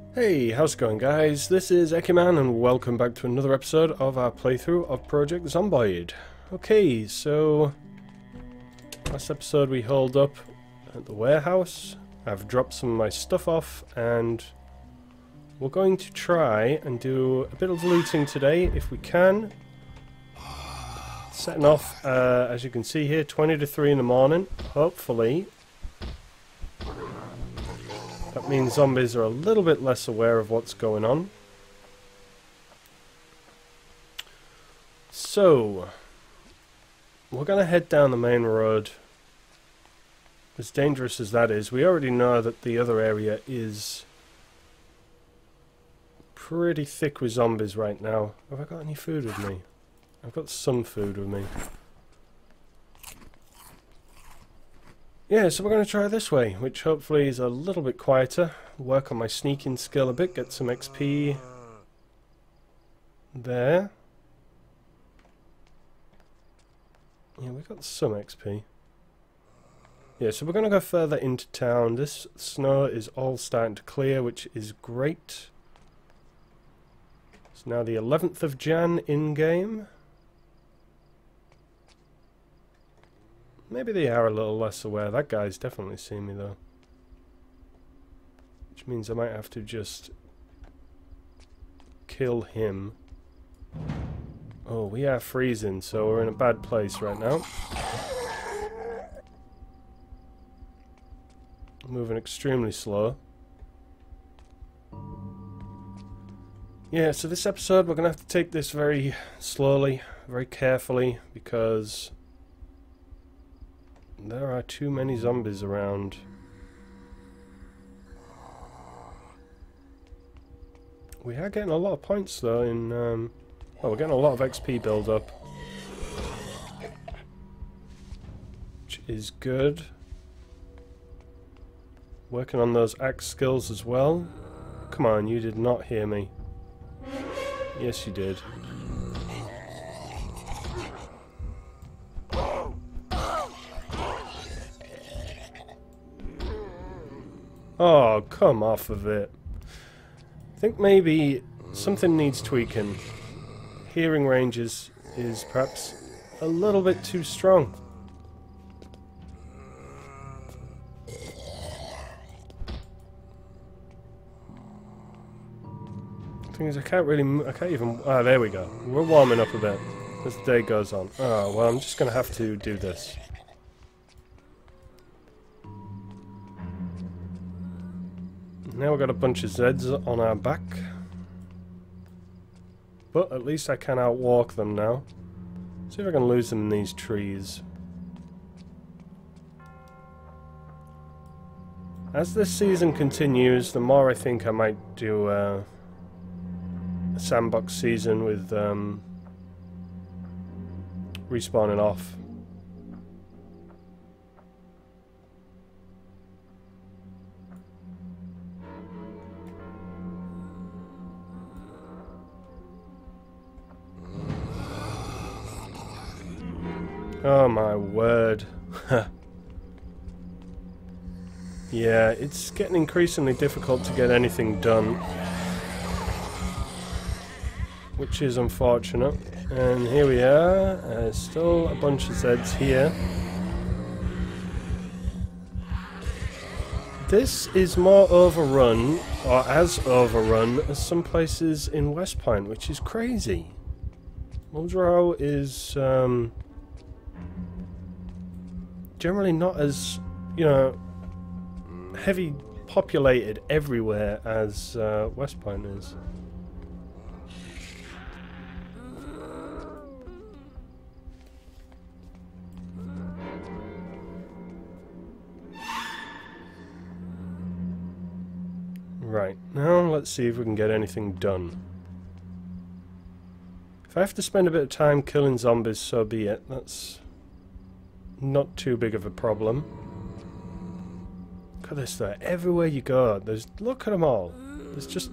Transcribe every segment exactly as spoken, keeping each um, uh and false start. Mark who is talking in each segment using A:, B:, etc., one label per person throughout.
A: Hey, how's it going guys? This is Eckyman and welcome back to another episode of our playthrough of Project Zomboid. Okay, so last episode we holed up at the warehouse. I've dropped some of my stuff off and we're going to try and do a bit of looting today if we can. Setting off, uh, as you can see here, twenty to three in the morning, hopefully. That means zombies are a little bit less aware of what's going on. So, we're going to head down the main road. As dangerous as that is, we already know that the other area is pretty thick with zombies right now. Have I got any food with me? I've got some food with me. Yeah, so we're going to try this way, which hopefully is a little bit quieter. Work on my sneaking skill a bit, get some X P there. Yeah, we got some X P. Yeah, so we're going to go further into town. This snow is all starting to clear, which is great. It's now the eleventh of Jan in-game. Maybe they are a little less aware. That guy's definitely seen me though. Which means I might have to just kill him. Oh, we are freezing, so we're in a bad place right now. Moving extremely slow. Yeah, so this episode we're going to have to take this very slowly, very carefully, because there are too many zombies around. We are getting a lot of points though in um oh, we're getting a lot of X P build up, which is good. Working on those axe skills as well. Come on, you did not hear me. Yes you did. Oh, come off of it. I think maybe something needs tweaking. Hearing range is, is perhaps a little bit too strong. The thing is, I can't really... I can't even... Ah, there we go. We're warming up a bit as the day goes on. Oh, well, I'm just going to have to do this. Now we've got a bunch of Zeds on our back. But at least I can outwalk them now. See if I can lose them in these trees. As this season continues, the more I think I might do uh, a sandbox season with um, respawning off. Oh my word. Yeah, it's getting increasingly difficult to get anything done, which is unfortunate. And here we are, uh, still a bunch of Zeds here. This is more overrun, or as overrun, as some places in West Point, which is crazy. Muldraugh is um, generally not as, you know, heavy populated everywhere as uh, West Point is. Right, now let's see if we can get anything done. If I have to spend a bit of time killing zombies, so be it. That's not too big of a problem. Look at this though. Everywhere you go, there's... Look at them all. There's just...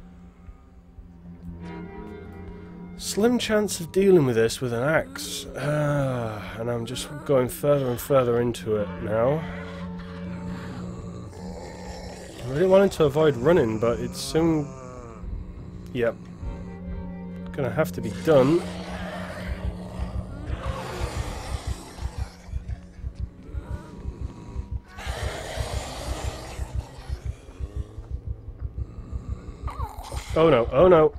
A: slim chance of dealing with this with an axe. Ah, and I'm just going further and further into it now. really wanted to avoid running, but it's soon... Yep. Gonna have to be done. Oh no, oh no.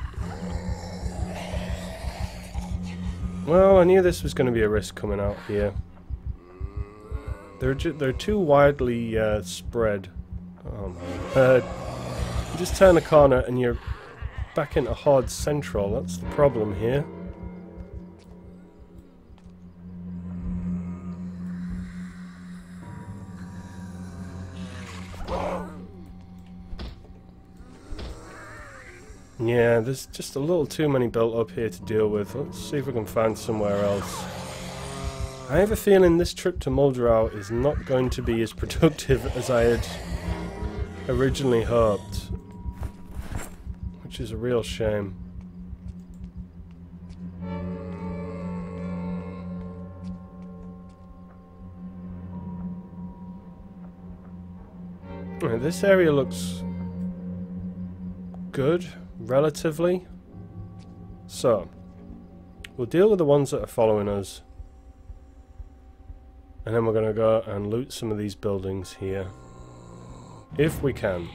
A: Well, I knew this was going to be a risk coming out here. They're, ju they're too widely uh, spread. Oh my word. You just turn the corner and you're back into Horde Central. That's the problem here. Yeah, there's just a little too many built up here to deal with. Let's see if we can find somewhere else. I have a feeling this trip to Muldraugh is not going to be as productive as I had originally hoped. Which is a real shame. Right, this area looks good. Relatively. So, we'll deal with the ones that are following us. And then we're going to go and loot some of these buildings here. If we can.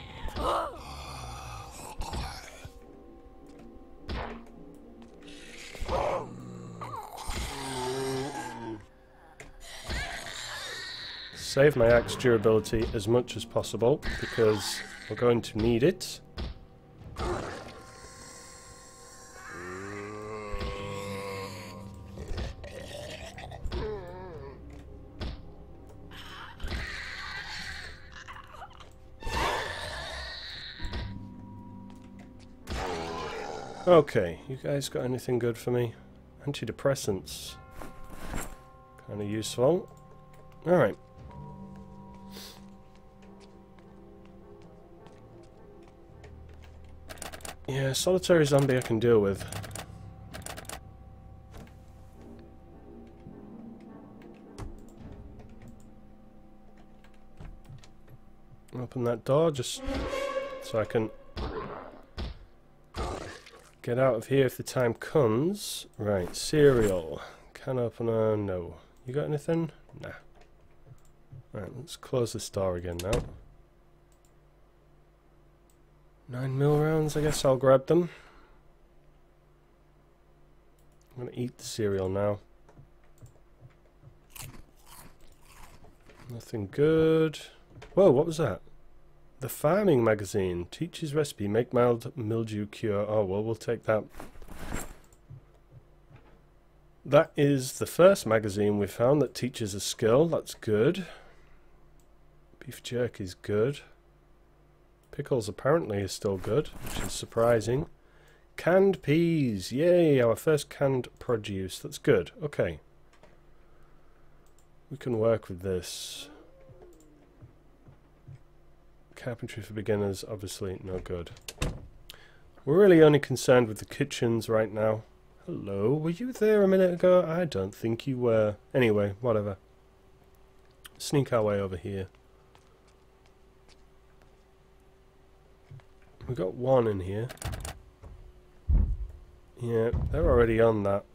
A: Save my axe durability as much as possible, because we're going to need it. Okay, you guys got anything good for me? Antidepressants. Kind of useful. Alright. Yeah, solitary zombie I can deal with. Open that door just so I can get out of here if the time comes. Right, cereal. Can opener, no. You got anything? Nah. Right, let's close this door again now. Nine mil rounds, I guess I'll grab them. I'm gonna eat the cereal now. Nothing good. Whoa, what was that? The farming magazine. Teaches recipe, make mild mildew cure. Oh, well, we'll take that. That is the first magazine we found that teaches a skill. That's good. Beef jerky is good. Pickles apparently is still good, which is surprising. Canned peas. Yay, our first canned produce. That's good. Okay. We can work with this. Carpentry for beginners, obviously no good. We're really only concerned with the kitchens right now. Hello, were you there a minute ago? I don't think you were. Anyway, whatever. Sneak our way over here. We got one in here. Yeah, they're already on that.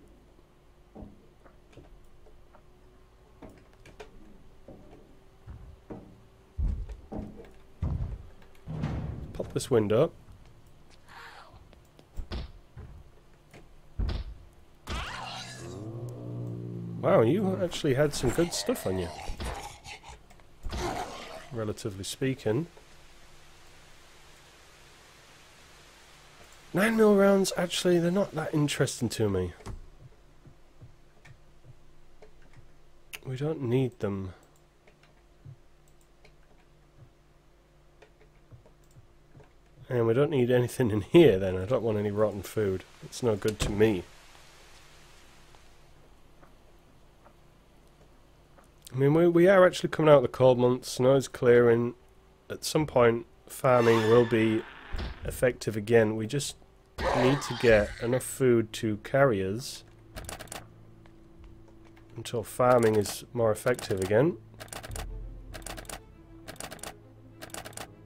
A: Pop this window. Wow, you actually had some good stuff on you. Relatively speaking. Nine mil rounds, actually, they're not that interesting to me. We don't need them. And we don't need anything in here then. I don't want any rotten food. It's no good to me. I mean, we, we are actually coming out of the cold months. Snow's clearing. At some point, farming will be effective again. We just need to get enough food to carry us until farming is more effective again.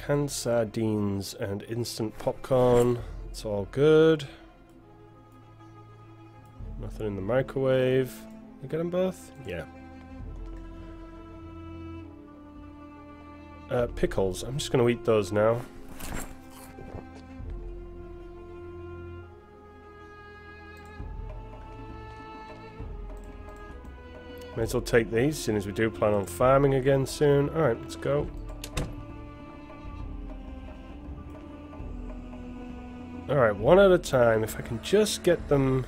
A: Canned sardines and instant popcorn. It's all good. Nothing in the microwave. You get them both? Yeah. Uh, pickles. I'm just going to eat those now. May as well take these, seeing as we do plan on farming again soon. Alright, let's go. Alright, one at a time. If I can just get them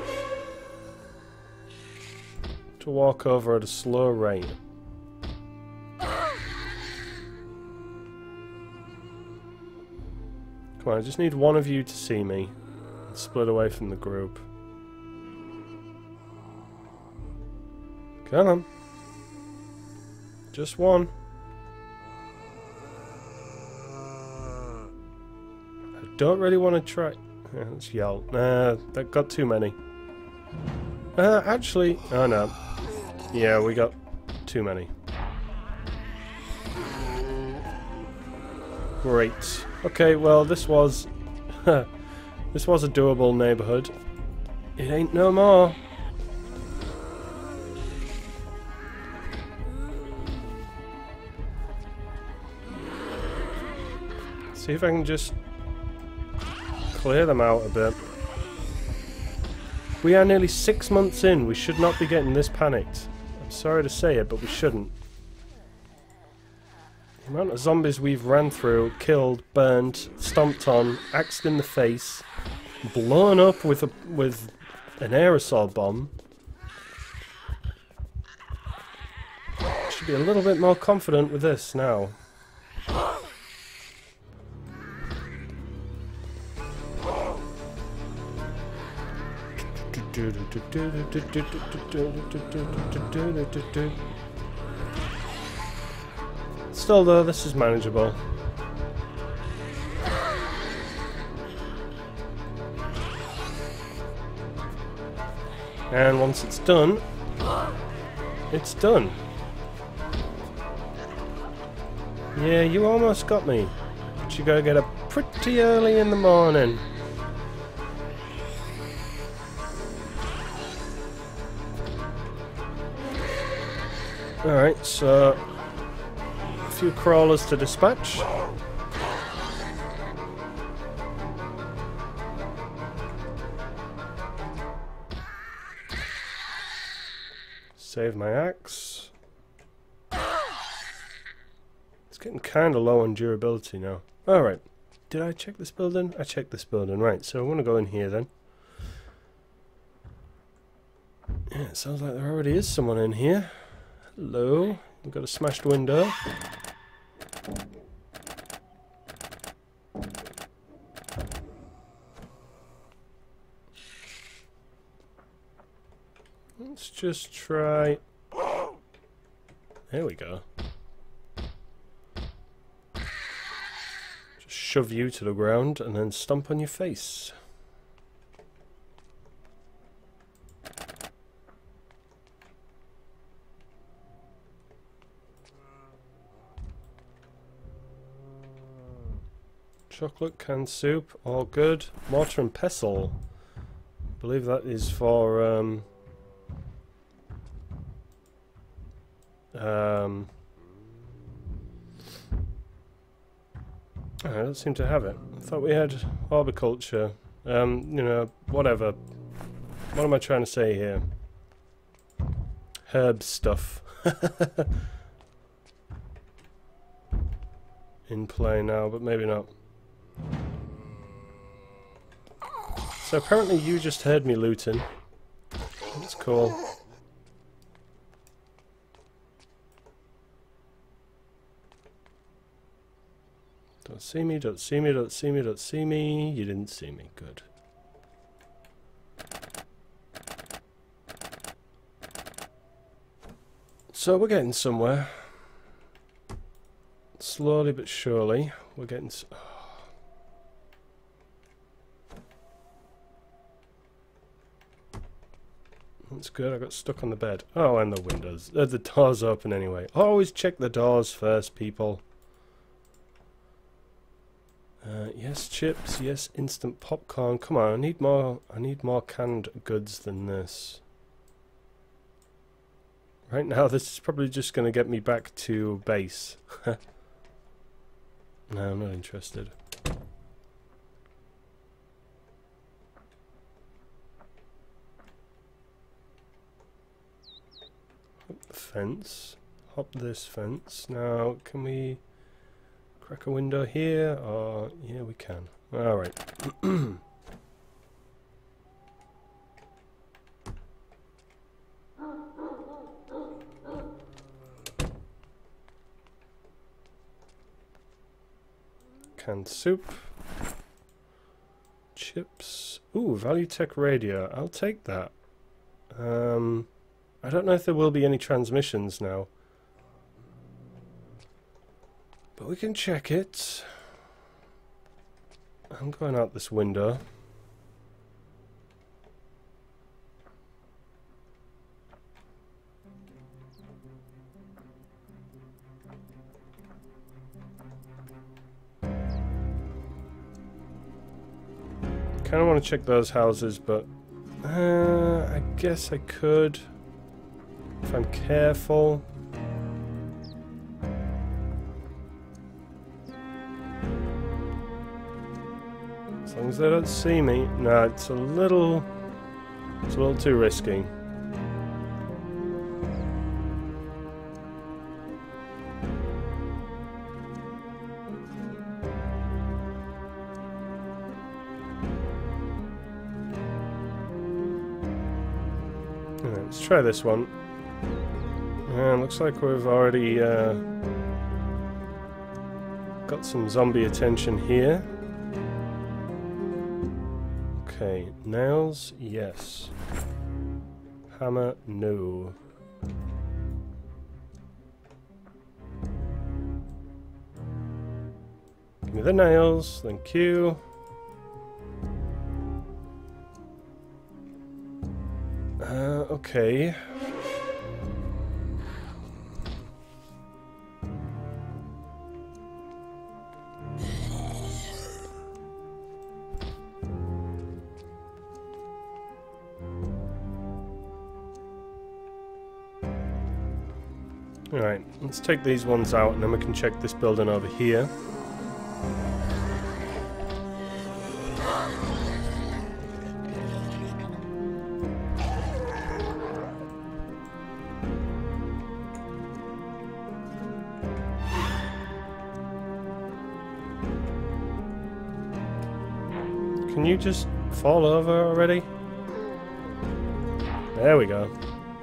A: to walk over at a slow rate. Come on, I just need one of you to see me. Split away from the group. Come on. Just one. I don't really want to try... Yeah, let's yell. Nah, that got too many. Uh, actually... Oh no. Yeah, we got too many. Great. Okay, well, this was... this was a doable neighborhood. It ain't no more. See if I can just clear them out a bit. We are nearly six months in. We should not be getting this panicked. I'm sorry to say it, but we shouldn't. The amount of zombies we've ran through, killed, burned, stomped on, axed in the face, blown up with a with an aerosol bomb. Should be a little bit more confident with this now. Still though, this is manageable. And once it's done, it's done. Yeah, you almost got me. But you gotta get up pretty early in the morning. Alright, so a few crawlers to dispatch. Save my axe. It's getting kind of low on durability now. Alright, did I check this building? I checked this building, right, so I want to go in here then. Yeah, it sounds like there already is someone in here. Hello, we've got a smashed window. Let's just try... There we go. Just shove you to the ground and then stomp on your face. Chocolate, canned soup, all good. Mortar and pestle. I believe that is for um um I don't seem to have it. I thought we had horticulture. Um, you know, whatever. What am I trying to say here? Herb stuff. In play now, but maybe not. So apparently you just heard me looting. That's cool. Don't see me, don't see me, don't see me, don't see me. You didn't see me. Good. So we're getting somewhere. Slowly but surely, we're getting... S oh. That's good, I got stuck on the bed. Oh, and the windows. Uh, the door's open anyway. Always check the doors first, people. Uh, yes, chips. Yes, instant popcorn. Come on, I need more. I need more canned goods than this. Right now, this is probably just going to get me back to base. No, I'm not interested. Hop the fence. Hop this fence. Now, can we crack a window here? Or yeah, we can. All right. Canned soup. Chips. Ooh, Value Tech radio. I'll take that. Um, I don't know if there will be any transmissions now. But we can check it. I'm going out this window. I kind of want to check those houses, but uh, I guess I could if I'm careful. As long as they don't see me. No, it's a little, it's a little too risky. Let's try this one. And looks like we've already uh, got some zombie attention here. Okay, nails, yes. Hammer, no. Give me the nails, thank you. Uh, okay. Alright, let's take these ones out and then we can check this building over here. Can you just fall over already? There we go.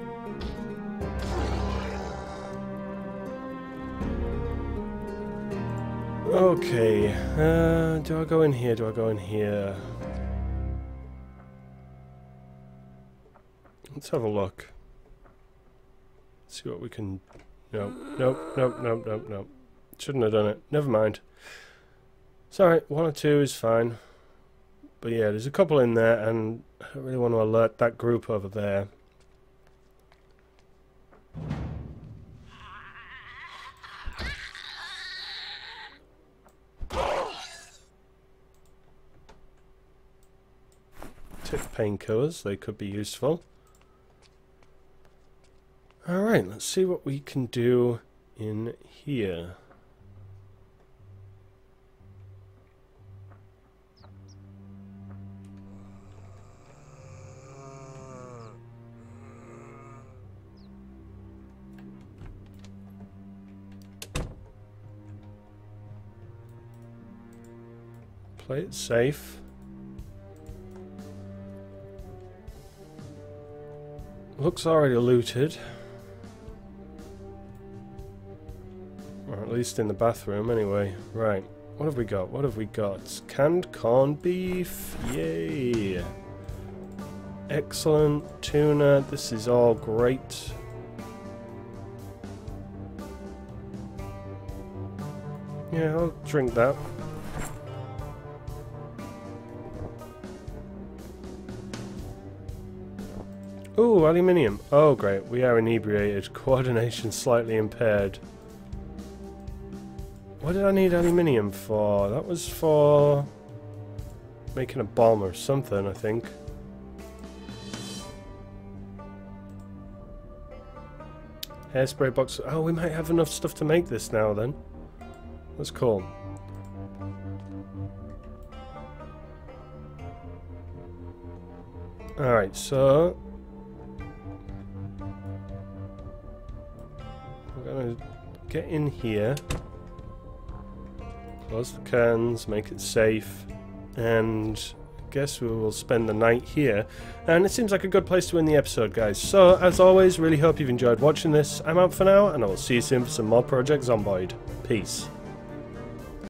A: Okay, uh, do I go in here? Do I go in here? Let's have a look. See what we can... Nope, nope, nope, nope, nope, nope. Shouldn't have done it. Never mind. It's alright, one or two is fine. But yeah, there's a couple in there, and I don't really want to alert that group over there. Tip painkillers, they could be useful. Alright, let's see what we can do in here. Play it safe. Looks already looted. Or at least in the bathroom anyway. Right. What have we got? What have we got? Canned corned beef. Yay. Excellent. Tuna. This is all great. Yeah, I'll drink that. Ooh, aluminium. Oh, great. We are inebriated. Coordination slightly impaired. What did I need aluminium for? That was for making a bomb or something, I think. Hairspray box. Oh, we might have enough stuff to make this now then. That's cool. Alright, so we're gonna get in here, close the curtains, make it safe, and I guess we will spend the night here. And it seems like a good place to end the episode, guys. So, as always, really hope you've enjoyed watching this. I'm out for now, and I will see you soon for some more Project Zomboid. Peace.